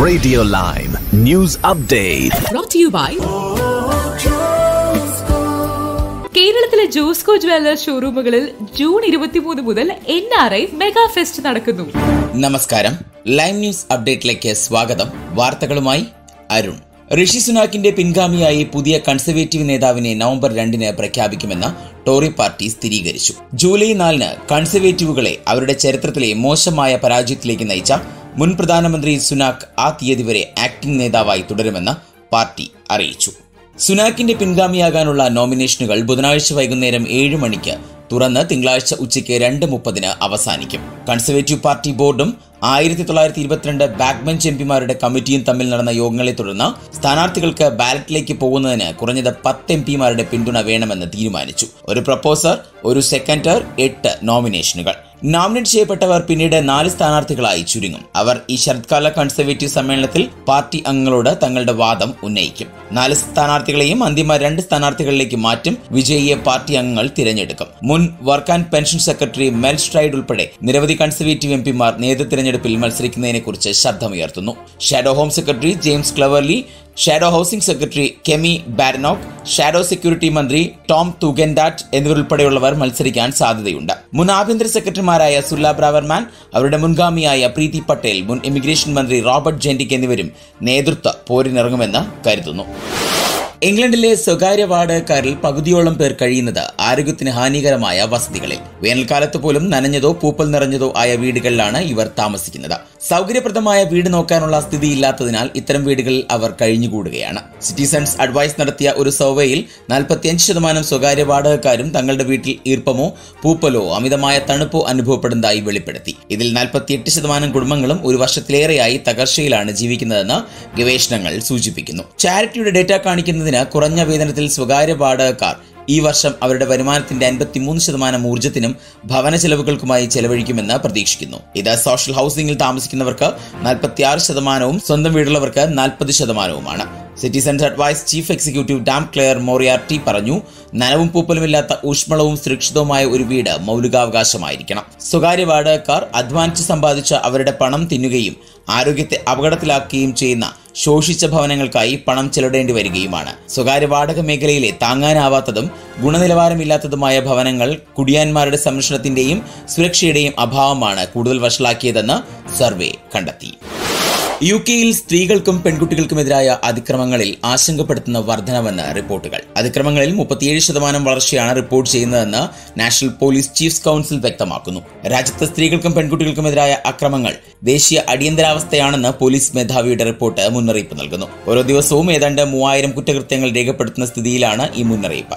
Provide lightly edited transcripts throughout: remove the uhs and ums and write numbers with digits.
Radio Lime News Update. Brought to you by കേരളത്തിലെ Josco Jewellers ഷോറൂമുകളിൽ June 23 മുതൽ NRI mega fest നടക്കുന്നു. നമസ്കാരം, lime news അപ്ഡേറ്റിലേക്ക് സ്വാഗതം. വാർത്തകളുമായി അരുൺ. ഋഷി സുനാക്കിന്റെ പിൻഗാമിയായി പുതിയ കൺസർവേറ്റീവ് നേതാവിനെ നവംബർ 2 പ്രഖ്യാപിക്കുമെന്ന് ടോറി പാർട്ടി സ്ഥിരീകരിച്ചു. ജൂലൈ 4 കൺസർവേറ്റീവുകളെ അവരുടെ ചരിത്രത്തിലെ മോശമായ പരാജയത്തിലേക്ക് നയിച്ച മുൻ പ്രധാനമന്ത്രി സുനാക് ആ തീയതി വരെ ആക്ടിംഗ് നേതാവായി തുടരുമെന്ന് പാർട്ടി അറിയിച്ചു. സുനാക്കിന്റെ പിൻഗാമിയാകാനുള്ള നോമിനേഷനുകൾ ബുധനാഴ്ച വൈകുന്നേരം 7 മണിക്ക് തുറന്ന് തിങ്കളാഴ്ച ഉച്ചയ്ക്ക് 2:30 അവസാനിക്കും. കൺസർവേറ്റീവ് പാർട്ടി ബോർഡും 1922 ബാക്ക് ബെഞ്ച് എംപിമാരുടെ കമ്മിറ്റിയും തമ്മിൽ നടന്ന യോഗങ്ങളെ തുടർന്ന് സ്ഥാനാർത്ഥികൾക്ക് ബാലറ്റിലേക്ക് പോകുന്നതിന് കുറഞ്ഞത് 10 എംപിമാരുടെ പിന്തുണ വേണമെന്ന് തീരുമാനിച്ചു. ഒരു പ്രൊപ്പോസർ, ഒരു സെക്കൻഡർ, 8 നോമിനേഷനുകൾ. നോമിനേറ്റ് ചെയ്യപ്പെട്ടവർ പിന്നീട് 4 സ്ഥാനാർത്ഥികളായി ചുരുങ്ങും. അവർ ഈ ശരത്കാല കൺസർവേറ്റീവ് സമ്മേളനത്തിൽ പാർട്ടി അംഗങ്ങളോട് തങ്ങളുടെ വാദം ഉന്നയിക്കും. 4 സ്ഥാനാർത്ഥികളെയും അന്തിമ 2 സ്ഥാനാർത്ഥികളിലേക്ക് മാറ്റും. വിജയിയെ പാർട്ടി അംഗങ്ങൾ തിരഞ്ഞെടുക്കും. മുൻ work and pension secretary Mel Stride ഉൾപ്പെടെ നിരവധി കൺസർവേറ്റീവ് എംപിമാർ നേതൃതിരഞ്ഞെടുപ്പിൽ മത്സരിക്കുന്നതിനെക്കുറിച്ച് ശബ്ദമുയർത്തുന്നു. Shadow home secretary James Cleverly, shadow housing secretary Kemi Badenoch, shadow security മന്ത്രി ടോം തുഗൻഡാറ്റ് എന്നിവരുൾപ്പെടെയുള്ളവർ മത്സരിക്കാൻ സാധ്യതയുണ്ട്. മുൻ ആഭ്യന്തര സെക്രട്ടറിമാരായ സുല്ല ബ്രാവർമാൻ, അവരുടെ മുൻഗാമിയായ പ്രീതി പട്ടേൽ, മുൻ ഇമിഗ്രേഷൻ മന്ത്രി റോബർട്ട് ജെന്റിക് എന്നിവരും നേതൃത്വ പോരിനിറങ്ങുമെന്ന് കരുതുന്നു. ഇംഗ്ലണ്ടിലെ സ്വകാര്യ വാടകക്കാരിൽ പകുതിയോളം പേർ കഴിയുന്നത് ആരോഗ്യത്തിന് ഹാനികരമായ വസതികളിൽ. വേനൽക്കാലത്ത് പോലും നനഞ്ഞതോ പൂപ്പൽ നിറഞ്ഞതോ ആയ വീടുകളിലാണ് ഇവർ താമസിക്കുന്നത്. സൗകര്യപ്രദമായ വീട് നോക്കാനുള്ള സ്ഥിതിയില്ലാത്തതിനാൽ ഇത്തരം വീടുകളിൽ അവർ കഴിഞ്ഞുകൂടുകയാണ്. സിറ്റിസൺസ് അഡ്വൈസ് നടത്തിയ ഒരു സർവേയിൽ 45% സ്വകാര്യ വാടകക്കാരും തങ്ങളുടെ വീട്ടിൽ ഈർപ്പമോ പൂപ്പലോ അമിതമായ തണുപ്പോ അനുഭവപ്പെടുന്നതായി വെളിപ്പെടുത്തി. ഇതിൽ 48% കുടുംബങ്ങളും ഒരു വർഷത്തിലേറെയായി തകർച്ചയിലാണ് ജീവിക്കുന്നതെന്ന് ഗവേഷണങ്ങൾ സൂചിപ്പിക്കുന്നു. ചാരിറ്റിയുടെ ഡേറ്റ കാണിക്കുന്നത് കുറഞ്ഞ വേതനത്തിൽ സ്വകാര്യ വാടകക്കാർ ഈ വർഷം അവരുടെ വരുമാനത്തിന്റെ 53% ഊർജ്ജത്തിനും ഭവന ചെലവുകൾക്കുമായി ചെലവഴിക്കുമെന്ന് പ്രതീക്ഷിക്കുന്നു. ഇത് സോഷ്യൽ ഹൌസിംഗിൽ താമസിക്കുന്നവർക്ക് 46%, സ്വന്തം വീടുള്ളവർക്ക് 40%. Citizens Advice chief executive Dame Clare Moriarty പറഞ്ഞു, നനവും പൂപ്പലുമില്ലാത്ത ഊഷ്മളവും സുരക്ഷിതവുമായ ഒരു വീട് മൗലികാവകാശമായിരിക്കണം. സ്വകാര്യ വാടകക്കാർ അധ്വാനിച്ച് സമ്പാദിച്ച അവരുടെ പണം തിന്നുകയും ആരോഗ്യത്തെ അപകടത്തിലാക്കുകയും ചെയ്യുന്ന ശോഷിച്ച ഭവനങ്ങൾക്കായി പണം ചെലവിടേണ്ടി വരികയുമാണ്. സ്വകാര്യ വാടക മേഖലയിലെ താങ്ങാനാവാത്തതും ഗുണനിലവാരമില്ലാത്തതുമായ ഭവനങ്ങൾ കുടിയാന്മാരുടെ സംരക്ഷണത്തിന്റെയും സുരക്ഷയുടെയും അഭാവമാണ് കൂടുതൽ വഷളാക്കിയതെന്ന് സർവേ കണ്ടെത്തി. UK-യിൽ സ്ത്രീകൾക്കും പെൺകുട്ടികൾക്കുമെതിരായ അതിക്രമങ്ങളിൽ ആശങ്കപ്പെടുത്തുന്ന വർധനവെന്ന് റിപ്പോർട്ടുകൾ. അതിക്രമങ്ങളിൽ 37% വളർച്ചയാണ് റിപ്പോർട്ട് ചെയ്യുന്നതെന്ന് നാഷണൽ പോലീസ് ചീഫ്സ് കൌൺസിൽ വ്യക്തമാക്കുന്നു. രാജ്യത്ത് സ്ത്രീകൾക്കും പെൺകുട്ടികൾക്കുമെതിരായ അക്രമങ്ങൾ ദേശീയ അടിയന്തരാവസ്ഥയാണെന്ന് പോലീസ് മേധാവിയുടെ റിപ്പോർട്ട് മുന്നറിയിപ്പ് നൽകുന്നു. ഓരോ ദിവസവും ഏതാണ്ട് 3000 കുറ്റകൃത്യങ്ങൾ രേഖപ്പെടുത്തുന്ന സ്ഥിതിയിലാണ് ഈ മുന്നറിയിപ്പ്.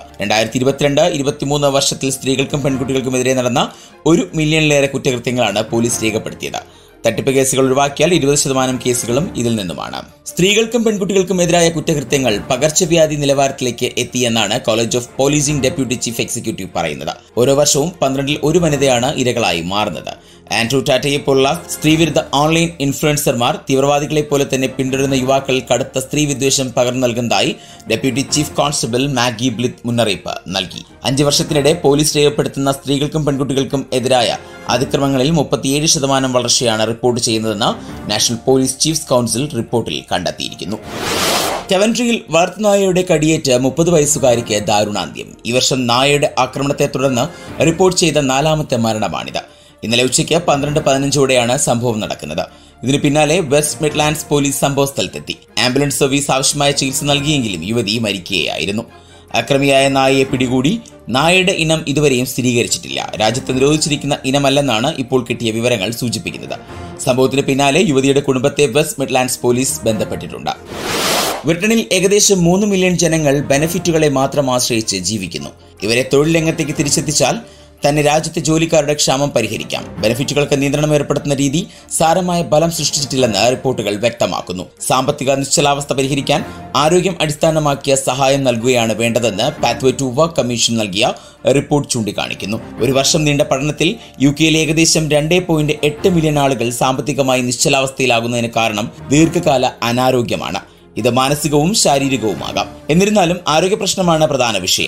2022-23 വർഷത്തിൽ സ്ത്രീകൾക്കും പെൺകുട്ടികൾക്കുമെതിരെ നടന്ന 1 മില്യണിലേറെ കുറ്റകൃത്യങ്ങളാണ് പോലീസ് രേഖപ്പെടുത്തിയത്. തട്ടിപ്പ് കേസുകൾ ഒഴിവാക്കിയാൽ 20% കേസുകളും ഇതിൽ നിന്നുമാണ്. സ്ത്രീകൾക്കും പെൺകുട്ടികൾക്കും എതിരായ കുറ്റകൃത്യങ്ങൾ പകർച്ചവ്യാധി നിലവാരത്തിലേക്ക് എത്തിയെന്നാണ് College of Policing deputy chief executive പറയുന്നത്. ഓരോ വർഷവും 12-ൽ 1 വനിതയാണ് ഇരകളായി മാറുന്നത്. ആൻഡ്രൂ ടാറ്റയെ പോലുള്ള സ്ത്രീവിരുദ്ധ ഓൺലൈൻ ഇൻഫ്ലുവൻസർമാർ തീവ്രവാദികളെ പോലെ തന്നെ പിന്തുടരുന്ന യുവാക്കൾ കടുത്ത സ്ത്രീ വിദ്വേഷം പകർന്നു നൽകുന്നതായി deputy chief constable Maggie Blyth മുന്നറിയിപ്പ് നൽകി. 5 വർഷത്തിനിടെ പോലീസ് രേഖപ്പെടുത്തുന്ന സ്ത്രീകൾക്കും പെൺകുട്ടികൾക്കും എതിരായ അതിക്രമങ്ങളിൽ 37% വളർച്ചയാണ് റിപ്പോർട്ട് ചെയ്യുന്നതെന്ന് നാഷണൽ പോലീസ് ചീഫ്സ് കൌൺസിൽ റിപ്പോർട്ടിൽ കണ്ടെത്തിയിരിക്കുന്നു. കെവൻട്രിയിൽ വളർത്തുനായയുടെ കടിയേറ്റ് 30 വയസ്സുകാരിക്ക് ദാരുണാന്ത്യം. ഈ വർഷം നായയുടെ ആക്രമണത്തെ തുടർന്ന് റിപ്പോർട്ട് ചെയ്ത 4ാമത്തെ മരണമാണിത്. ഇന്നലെ ഉച്ചയ്ക്ക് 12:15 സംഭവം നടക്കുന്നത്. ഇതിനു പിന്നാലെ വെസ്റ്റ് മിഡ്ലാൻഡ്സ് പോലീസ് സംഭവ സ്ഥലത്തെത്തി. ആംബുലൻസ് സർവീസ് ആവശ്യമായ ചികിത്സ നൽകിയെങ്കിലും യുവതി മരിക്കുകയായിരുന്നു. അക്രമിയായ നായയെ പിടികൂടി. നായയുടെ ഇനം ഇതുവരെയും സ്ഥിരീകരിച്ചിട്ടില്ല. രാജ്യത്ത് നിരോധിച്ചിരിക്കുന്ന ഇനമല്ലെന്നാണ് ഇപ്പോൾ കിട്ടിയ വിവരങ്ങൾ സൂചിപ്പിക്കുന്നത്. സംഭവത്തിന് പിന്നാലെ യുവതിയുടെ കുടുംബത്തെ വെസ്റ്റ് മിഡ്ലാൻഡ്സ് പോലീസ് ബന്ധപ്പെട്ടിട്ടുണ്ട്. ബ്രിട്ടനിൽ ഏകദേശം 3 മില്യൺ ജനങ്ങൾ ബെനഫിറ്റുകളെ മാത്രം ആശ്രയിച്ച് ജീവിക്കുന്നു. ഇവരെ തൊഴിൽ രംഗത്തേക്ക് തിരിച്ചെത്തിച്ചാൽ തന്നെ രാജ്യത്തെ ജോലിക്കാരുടെ ക്ഷാമം പരിഹരിക്കാം. ബെനഫിറ്റുകൾക്ക് നിയന്ത്രണം ഏർപ്പെടുത്തുന്ന രീതി സാരമായ ബലം സൃഷ്ടിച്ചിട്ടില്ലെന്ന് റിപ്പോർട്ടുകൾ വ്യക്തമാക്കുന്നു. സാമ്പത്തിക നിശ്ചലാവസ്ഥ പരിഹരിക്കാൻ ആരോഗ്യം അടിസ്ഥാനമാക്കിയ സഹായം നൽകുകയാണ് വേണ്ടതെന്ന് പാത്വേ ടു വർക്ക് കമ്മീഷൻ നൽകിയ റിപ്പോർട്ട് ചൂണ്ടിക്കാണിക്കുന്നു. ഒരു വർഷം നീണ്ട പഠനത്തിൽ UK-യിലെ ഏകദേശം 2.8 മില്യൺ ആളുകൾ സാമ്പത്തികമായി നിശ്ചലാവസ്ഥയിലാകുന്നതിന് കാരണം ദീർഘകാല അനാരോഗ്യമാണ്. ഇത് മാനസികവും ശാരീരികവുമാകാം. എന്നിരുന്നാലും ആരോഗ്യ പ്രശ്നമാണ് പ്രധാന വിഷയം.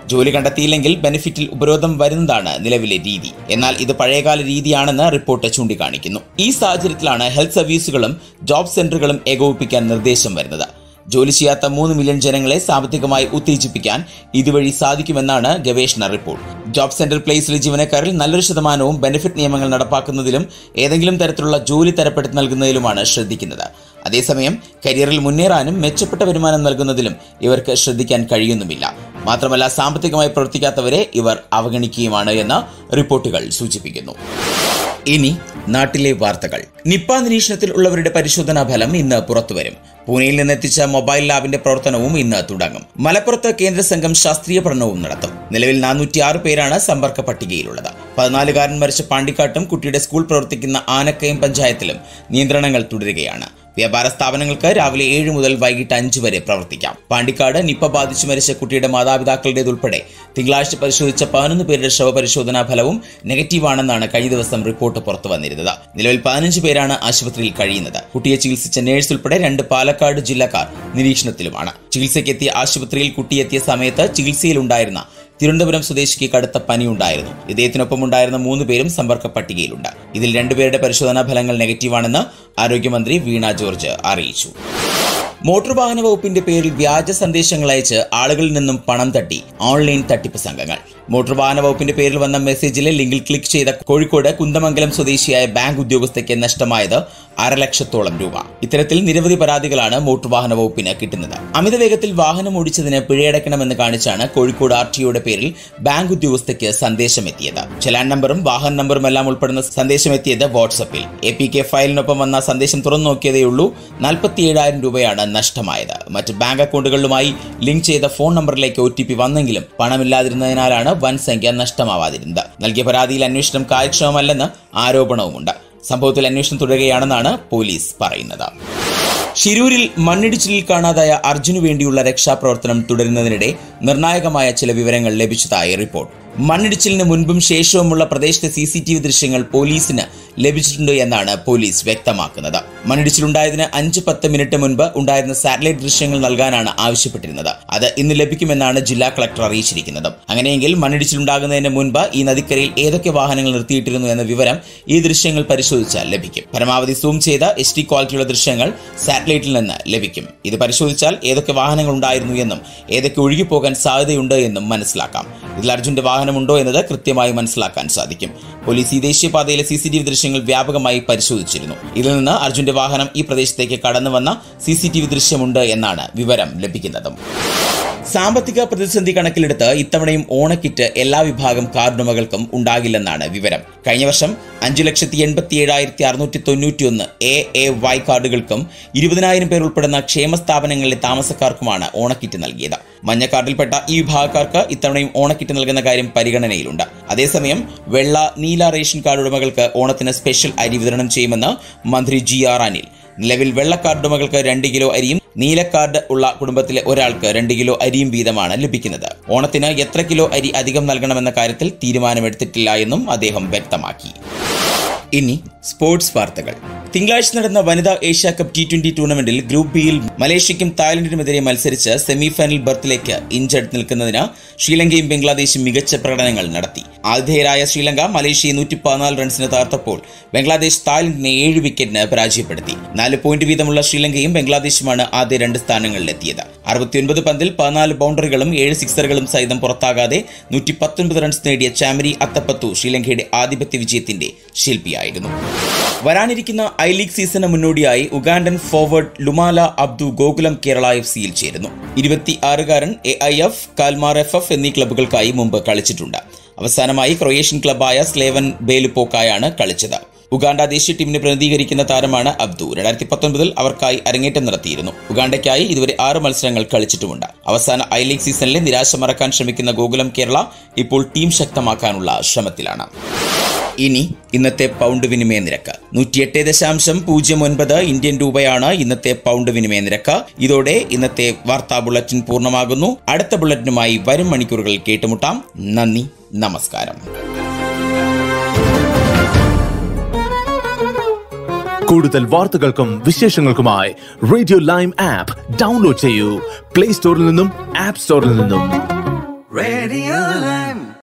ജോലി കണ്ടെത്തിയില്ലെങ്കിൽ ബെനിഫിറ്റിൽ ഉപരോധം വരുന്നതാണ് നിലവിലെ രീതി. എന്നാൽ ഇത് പഴയകാല രീതിയാണെന്ന് റിപ്പോർട്ട് ചൂണ്ടിക്കാണിക്കുന്നു. ഈ സാഹചര്യത്തിലാണ് ഹെൽത്ത് സർവീസുകളും ജോബ് സെന്ററുകളും ഏകോപിപ്പിക്കാൻ നിർദ്ദേശം വരുന്നത്. ജോലി ചെയ്യാത്ത 3 മില്യൺ ജനങ്ങളെ സാമ്പത്തികമായി ഉത്തേജിപ്പിക്കാൻ ഇതുവഴി സാധിക്കുമെന്നാണ് ഗവേഷണ റിപ്പോർട്ട്. ജോബ് സെന്റർ പ്ലേസിലെ ജീവനക്കാരിൽ നല്ലൊരു ശതമാനവും ബെനിഫിറ്റ് നിയമങ്ങൾ നടപ്പാക്കുന്നതിലും ഏതെങ്കിലും തരത്തിലുള്ള ജോലി തരപ്പെടുത്തി നൽകുന്നതിലുമാണ് ശ്രദ്ധിക്കുന്നത്. അതേസമയം കരിയറിൽ മുന്നേറാനും മെച്ചപ്പെട്ട വരുമാനം നൽകുന്നതിലും ഇവർക്ക് ശ്രദ്ധിക്കാൻ കഴിയുന്നുമില്ല. മാത്രമല്ല, സാമ്പത്തികമായി പ്രവർത്തിക്കാത്തവരെ ഇവർ അവഗണിക്കുകയുമാണ് എന്ന് റിപ്പോർട്ടുകൾ സൂചിപ്പിക്കുന്നു. ഇനി നാട്ടിലെ വാർത്തകൾ. നിപ്പ നിരീക്ഷണത്തിൽ ഉള്ളവരുടെ പരിശോധനാ ഫലം ഇന്ന് പുറത്തുവരും. പൂനെയിൽ നിന്നെത്തിച്ച മൊബൈൽ ലാബിന്റെ പ്രവർത്തനവും ഇന്ന് തുടങ്ങും. മലപ്പുറത്ത് കേന്ദ്ര സംഘം ശാസ്ത്രീയ പഠനവും നടത്തും. നിലവിൽ 406 പേരാണ് സമ്പർക്ക പട്ടികയിലുള്ളത്. 14കാരൻ മരിച്ച പാണ്ടിക്കാട്ടും കുട്ടിയുടെ സ്കൂൾ പ്രവർത്തിക്കുന്ന ആനക്കയം പഞ്ചായത്തിലും നിയന്ത്രണങ്ങൾ തുടരുകയാണ്. വ്യാപാര സ്ഥാപനങ്ങൾക്ക് രാവിലെ 7 മുതൽ വൈകിട്ട് 5 വരെ പ്രവർത്തിക്കാം. പാണ്ടിക്കാട് നിപ്പ ബാധിച്ചു മരിച്ച കുട്ടിയുടെ മാതാപിതാക്കളുടേതുൾപ്പെടെ തിങ്കളാഴ്ച പരിശോധിച്ച 11 പേരുടെ ശവപരിശോധനാ ഫലവും നെഗറ്റീവാണെന്നാണ് കഴിഞ്ഞ ദിവസം റിപ്പോർട്ട് പുറത്തു വന്നിരുന്നത്. നിലവിൽ 15 പേരാണ് ആശുപത്രിയിൽ കഴിയുന്നത്. കുട്ടിയെ ചികിത്സിച്ച നേഴ്സ് ഉൾപ്പെടെ 2 പാലക്കാട് ജില്ലക്കാർ നിരീക്ഷണത്തിലുമാണ്. ചികിത്സയ്ക്കെത്തിയ ആശുപത്രിയിൽ കുട്ടിയെത്തിയ സമയത്ത് ചികിത്സയിലുണ്ടായിരുന്ന തിരുവനന്തപുരം സ്വദേശിക്ക് കടുത്ത പനിയുണ്ടായിരുന്നു. ഇദ്ദേഹത്തിനൊപ്പം ഉണ്ടായിരുന്ന 3 പേരും സമ്പർക്ക പട്ടികയിലുണ്ട്. ഇതിൽ 2 പേരുടെ പരിശോധനാ ഫലങ്ങൾ നെഗറ്റീവാണെന്ന് ആരോഗ്യമന്ത്രി വീണ ജോർജ് അറിയിച്ചു. മോട്ടോർ വാഹന വകുപ്പിന്റെ പേരിൽ വ്യാജ സന്ദേശങ്ങൾ അയച്ച് ആളുകളിൽ നിന്നും പണം തട്ടി ഓൺലൈൻ തട്ടിപ്പ് സംഘങ്ങൾ. മോട്ടോർ വാഹന വകുപ്പിന്റെ പേരിൽ വന്ന മെസ്സേജിലെ ലിങ്കിൽ ക്ലിക്ക് ചെയ്ത കോഴിക്കോട് കുന്ദമംഗലം സ്വദേശിയായ ബാങ്ക് ഉദ്യോഗസ്ഥയ്ക്ക് നഷ്ടമായത് 1.5 ലക്ഷത്തോളം രൂപ. ഇത്തരത്തിൽ നിരവധി പരാതികളാണ് മോട്ടോർ വാഹന വകുപ്പിന് കിട്ടുന്നത്. അമിത വേഗത്തിൽ വാഹനം ഓടിച്ചതിന് പിഴയടക്കണമെന്ന് കാണിച്ചാണ് കോഴിക്കോട് RTOയുടെ പേരിൽ ബാങ്ക് ഉദ്യോഗസ്ഥയ്ക്ക് സന്ദേശം എത്തിയത്. ചലാൻ നമ്പറും വാഹന നമ്പറും എല്ലാം ഉൾപ്പെടുന്ന സന്ദേശം എത്തിയത് വാട്സപ്പിൽ. APK ഫയലിനൊപ്പം വന്ന സന്ദേശം തുറന്നു നോക്കിയതേയുള്ളൂ. 47,000 രൂപയാണ് നഷ്ടമായത്. മറ്റ് ബാങ്ക് അക്കൗണ്ടുകളുമായി ലിങ്ക് ചെയ്ത ഫോൺ നമ്പറിലേക്ക് OTP വന്നെങ്കിലും പണമില്ലാതിരുന്നതിനാലാണ് വൻ സംഖ്യ നഷ്ടമാവാതിരുന്നത്. നൽകിയ പരാതിയിൽ അന്വേഷണം കാര്യക്ഷമമല്ലെന്ന് ആരോപണവുമുണ്ട്. സംഭവത്തിൽ അന്വേഷണം തുടരുകയാണെന്നാണ് പോലീസ് പറയുന്നത്. ഷിരൂരിൽ മണ്ണിടിച്ചിലിൽ കാണാതായ അർജുനു വേണ്ടിയുള്ള രക്ഷാപ്രവർത്തനം തുടരുന്നതിനിടെ നിർണായകമായ ചില വിവരങ്ങൾ ലഭിച്ചതായി റിപ്പോർട്ട്. മണ്ണിടിച്ചിലിന് മുൻപും ശേഷവുമുള്ള പ്രദേശത്തെ CCTV ദൃശ്യങ്ങൾ പോലീസിന് ലഭിച്ചിട്ടുണ്ട് എന്നാണ് പോലീസ് വ്യക്തമാക്കുന്നത്. മണ്ണിടിച്ചിലുണ്ടായതിന് 5-10 മിനിറ്റ് മുൻപ് ഉണ്ടായിരുന്ന സാറ്റലൈറ്റ് ദൃശ്യങ്ങൾ നൽകാനാണ് ആവശ്യപ്പെട്ടിരുന്നത്. അത് ഇന്ന് ലഭിക്കുമെന്നാണ് ജില്ലാ കളക്ടർ അറിയിച്ചിരിക്കുന്നത്. അങ്ങനെയെങ്കിൽ മണ്ണിടിച്ചിലുണ്ടാകുന്നതിന് മുൻപ് ഈ നദിക്കരയിൽ ഏതൊക്കെ വാഹനങ്ങൾ നിർത്തിയിട്ടിരുന്നു എന്ന വിവരം ഈ ദൃശ്യങ്ങൾ പരിശോധിച്ചാൽ ലഭിക്കും. പരമാവധി സൂം ചെയ്ത HD ക്വാളിറ്റിയുള്ള ദൃശ്യങ്ങൾ സാറ്റലൈറ്റിൽ നിന്ന് ലഭിക്കും. ഇത് പരിശോധിച്ചാൽ ഏതൊക്കെ വാഹനങ്ങൾ ഉണ്ടായിരുന്നു എന്നും ഏതൊക്കെ ഒഴുകിപ്പോകാൻ സാധ്യതയുണ്ട് എന്നും മനസ്സിലാക്കാം. ഇതിൽ അർജുന്റെ വാഹനമുണ്ടോ എന്നത് കൃത്യമായി മനസ്സിലാക്കാൻ സാധിക്കും. പോലീസ് ഈ ദേശീയപാതയിലെ CCTV ദൃശ്യങ്ങൾ വ്യാപകമായി പരിശോധിച്ചിരുന്നു. ഇതിൽ നിന്ന് അർജുന്റെ വാഹനം ഈ പ്രദേശത്തേക്ക് കടന്നു വന്ന CCTV ദൃശ്യമുണ്ട് എന്നാണ് വിവരം ലഭിക്കുന്നത്. സാമ്പത്തിക പ്രതിസന്ധി കണക്കിലെടുത്ത് ഇത്തവണയും ഓണക്കിറ്റ് എല്ലാ വിഭാഗം കാർഡുടമകൾക്കും ഉണ്ടാകില്ലെന്നാണ് വിവരം. കഴിഞ്ഞ വർഷം 5,87,691 AAY കാർഡുകൾക്കും 20,000 പേർ ഉൾപ്പെടുന്ന ക്ഷേമ സ്ഥാപനങ്ങളിലെ താമസക്കാർക്കുമാണ് ഓണക്കിറ്റ് നൽകിയത്. മഞ്ഞ കാർഡിൽപ്പെട്ട ഈ വിഭാഗക്കാർക്ക് ഇത്തവണയും ഓണക്കിറ്റ് നൽകുന്ന കാര്യം പരിഗണനയിലുണ്ട്. അതേസമയം വെള്ള, നീല റേഷൻ കാർഡ് ഉടമകൾക്ക് ഓണത്തിന് സ്പെഷ്യൽ അരി വിതരണം ചെയ്യുമെന്ന് മന്ത്രി GR അനിൽ. നിലവിൽ വെള്ള കാർഡ് ഉടമകൾക്ക് 2 കിലോ അരിയും നീല കാർഡ് ഉള്ള കുടുംബത്തിലെ ഒരാൾക്ക് 2 കിലോ അരിയും വീതമാണ് ലഭിക്കുന്നത്. ഓണത്തിന് എത്ര കിലോ അരി അധികം നൽകണമെന്ന കാര്യത്തിൽ തീരുമാനമെടുത്തിട്ടില്ല എന്നും അദ്ദേഹം വ്യക്തമാക്കി. ഇനി സ്പോർട്സ് വാർത്തകൾ. തിങ്കളാഴ്ച നടന്ന വനിതാ ഏഷ്യ കപ്പ് T20 ടൂർണമെന്റിൽ ഗ്രൂപ്പ് ബിയിൽ മലേഷ്യയ്ക്കും തായ്ലൻഡിനുമെതിരെ മത്സരിച്ച് സെമിഫൈനൽ ബർത്തിലേക്ക് ഇഞ്ചെടുത്ത് നിൽക്കുന്നതിന് ശ്രീലങ്കയും ബംഗ്ലാദേശും മികച്ച പ്രകടനങ്ങൾ നടത്തി. ആതിഥേയരായ ശ്രീലങ്ക മലേഷ്യയെ 114 റൺസിന് തകർത്തപ്പോൾ ബംഗ്ലാദേശ് തായ്ലൻഡിനെ 7 വിക്കറ്റിന് പരാജയപ്പെടുത്തി. 4 പോയിന്റ് വീതമുള്ള ശ്രീലങ്കയും ബംഗ്ലാദേശുമാണ് ആദ്യ 2 സ്ഥാനങ്ങളിലെത്തിയത്. 69 പന്തിൽ 14 ബൗണ്ടറികളും 7 സിക്സറുകളും സഹിതം പുറത്താകാതെ 119 റൺസ് നേടിയ ചാമരി അത്തപ്പത്തു ശ്രീലങ്കയുടെ ആധിപത്യ വിജയത്തിന്റെ ശില്പിയായിരുന്നു. വരാനിരിക്കുന്ന I-ലീഗ് സീസണ് മുന്നോടിയായി Ugandan forward Lumala Abdu Gokulam Kerala FCയിൽ ചേരുന്നു. 26കാരൻ AIF, കാൽമാർ FF എന്നീ ക്ലബ്ബുകൾക്കായി മുമ്പ് കളിച്ചിട്ടുണ്ട്. അവസാനമായി ക്രൊയേഷ്യൻ ക്ലബ്ബായ സ്ലേവൻ ബേലുപോക്കായാണ് കളിച്ചത്. ഉഗാണ്ട ദേശീയ ടീമിനെ പ്രതിനിധീകരിക്കുന്ന താരമാണ് അബ്ദു. 2019 അവർക്കായി അരങ്ങേറ്റം നടത്തിയിരുന്നു. ഉഗാണ്ടയ്ക്കായി ഇതുവരെ 6 മത്സരങ്ങൾ കളിച്ചിട്ടുമുണ്ട്. അവസാന I-ലീഗ് സീസണിലെ നിരാശ മറക്കാൻ ശ്രമിക്കുന്ന ഗോകുലം കേരള ഇപ്പോൾ ടീം ശക്തമാക്കാനുള്ള ശ്രമത്തിലാണ്. ഇനി ഇന്നത്തെ പൗണ്ട് വിനിമയ നിരക്ക് 108.09 ഇന്ത്യൻ രൂപയാണ് ഇന്നത്തെ പൗണ്ട് വിനിമയ നിരക്ക്. ഇതോടെ ഇന്നത്തെ വാർത്താ ബുള്ളറ്റിൻ പൂർണ്ണമാകുന്നു. അടുത്ത ബുള്ളറ്റിനുമായി വരും മണിക്കൂറുകളിൽ കേട്ടുമുട്ടാം. നന്ദി, നമസ്കാരം. കൂടുതൽ വാർത്തകൾക്കും വിശേഷങ്ങൾക്കുമായി റേഡിയോ ലൈം ആപ്പ് ഡൗൺലോഡ് ചെയ്യൂ. പ്ലേ സ്റ്റോറിൽ നിന്നും ആപ്പ് സ്റ്റോറിൽ നിന്നും. Radio